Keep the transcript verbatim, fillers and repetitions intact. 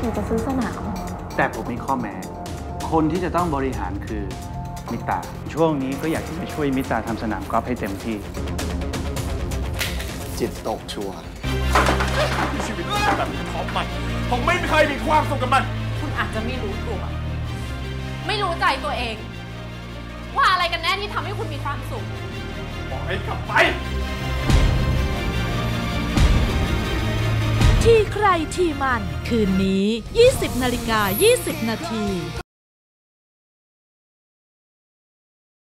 นูจะซื้อสนามแต่ผมมีข้อแม้คนที่จะต้องบริหารคือมิตาช่วงนี้ก็อยากจะช่วยมิตาทำสนามกอล์ฟให้เต็มที่จิตตกชัวร์ชีวิตแบบนี้ของมันผมไม่เคยมีความสุขกับมันคุณอาจจะไม่รู้ตัวไม่รู้ใจตัวเองว่าอะไรกันแน่ที่ทำให้คุณมีความสุขบอกให้กลับไปที่ใครที่มันคืนนี้ ยี่สิบนาฬิกายี่สิบนาที